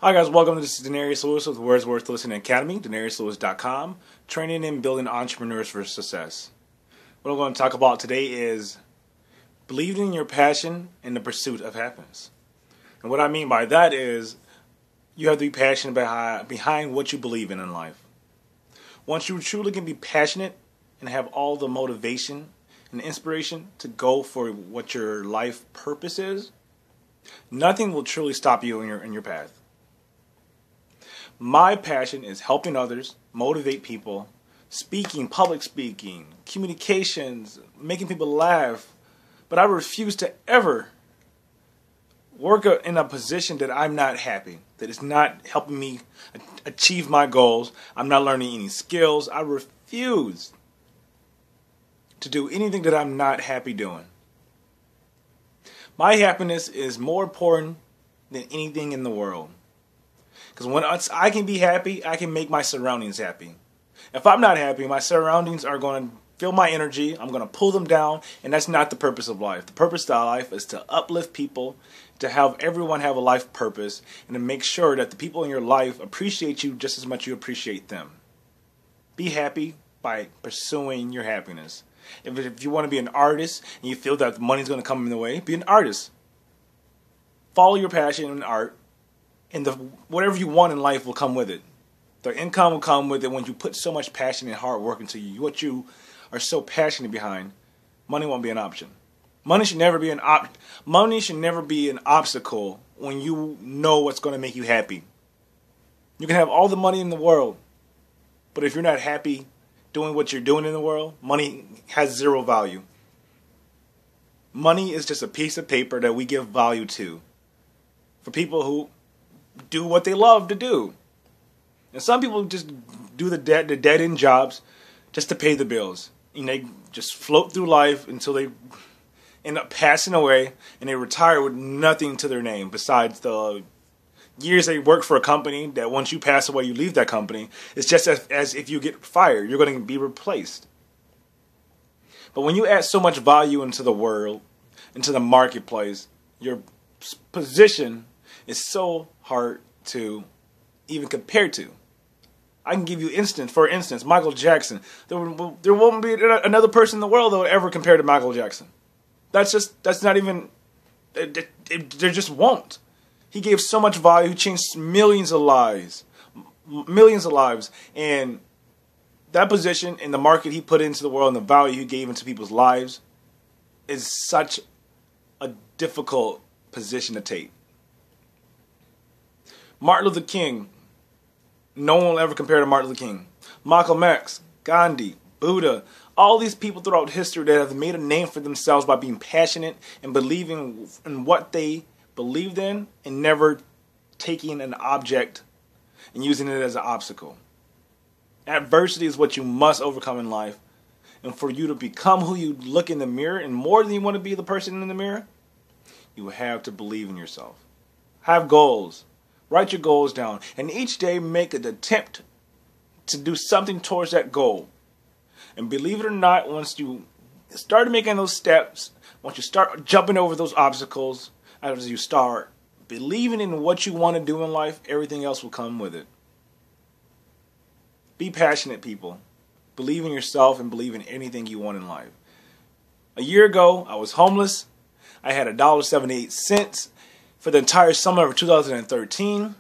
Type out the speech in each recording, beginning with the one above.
Hi guys, welcome. This is Denarius Lewis with Words Worth Listening Academy, denariuslewis.com, training and building entrepreneurs for success. What I'm going to talk about today is believing in your passion in the pursuit of happiness. And what I mean by that is you have to be passionate behind what you believe in life. Once you truly can be passionate and have all the motivation and inspiration to go for what your life purpose is, nothing will truly stop you in your path. My passion is helping others, motivate people, speaking, public speaking, communications, making people laugh. But I refuse to ever work in a position that I'm not happy, that is not helping me achieve my goals. I'm not learning any skills. I refuse to do anything that I'm not happy doing. My happiness is more important than anything in the world. Because when I can be happy, I can make my surroundings happy. If I'm not happy, my surroundings are going to feel my energy. I'm going to pull them down, and that's not the purpose of life. The purpose of life is to uplift people, to have everyone have a life purpose, and to make sure that the people in your life appreciate you just as much as you appreciate them. Be happy by pursuing your happiness. If you want to be an artist and you feel that money's going to come in the way, be an artist. Follow your passion in art. And whatever you want in life will come with it. The income will come with it when you put so much passion and hard work into what you are so passionate behind. Money won't be an option. Money should never be an obstacle when you know what's going to make you happy. You can have all the money in the world, but if you're not happy doing what you're doing in the world, money has zero value. Money is just a piece of paper that we give value to for people who do what they love to do. And some people just do the dead-end jobs just to pay the bills. And they just float through life until they end up passing away and they retire with nothing to their name besides the years they work for a company that once you pass away, you leave that company. It's just as if you get fired, you're going to be replaced. But when you add so much value into the world, into the marketplace, your position is so hard to even compare to. I can give you for instance, Michael Jackson. There won't be another person in the world that will ever compare to Michael Jackson. There just won't. He gave so much value. He changed millions of lives, and that position in the market he put into the world and the value he gave into people's lives is such a difficult position to take. Martin Luther King, no one will ever compare to Martin Luther King. Malcolm X, Gandhi, Buddha, all these people throughout history that have made a name for themselves by being passionate and believing in what they believed in and never taking an object and using it as an obstacle. Adversity is what you must overcome in life. And for you to become who you look in the mirror, and more than you want to be the person in the mirror, you have to believe in yourself. Have goals. Write your goals down, and each day make an attempt to do something towards that goal. And believe it or not, once you start making those steps, once you start jumping over those obstacles, as you start believing in what you want to do in life, everything else will come with it. Be passionate, people. Believe in yourself and believe in anything you want in life. A year ago, I was homeless. I had $1.78 for the entire summer of 2013.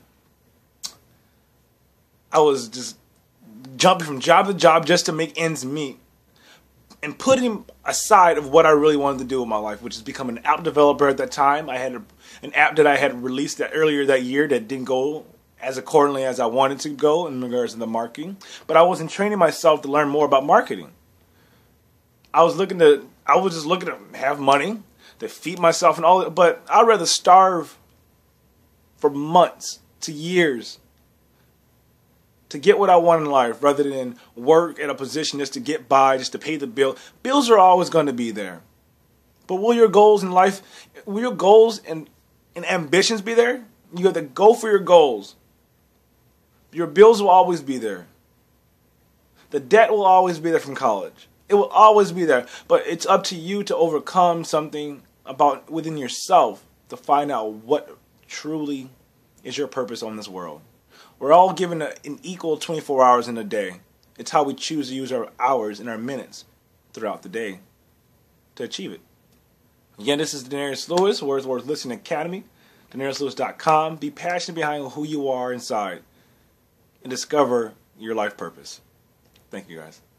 I was just jumping from job to job just to make ends meet, and putting aside of what I really wanted to do with my life, which is become an app developer at that time. I had an app that I had released earlier that year that didn't go as accordingly as I wanted to go in regards to the marketing. But I wasn't training myself to learn more about marketing. I was just looking to have money to feed myself and all that, but I'd rather starve for months to years to get what I want in life rather than work at a position just to get by, just to pay the bill. Bills are always going to be there. But will your goals in life, will your goals and ambitions be there? You have to go for your goals. Your bills will always be there. The debt will always be there from college. It will always be there. But it's up to you to overcome something about within yourself to find out what truly is your purpose on this world. We're all given an equal 24 hours in a day. It's how we choose to use our hours and our minutes throughout the day to achieve it. Again, this is Denarius Lewis, Wordsworth Listening Academy, DenariusLewis.com. Be passionate behind who you are inside and discover your life purpose. Thank you, guys.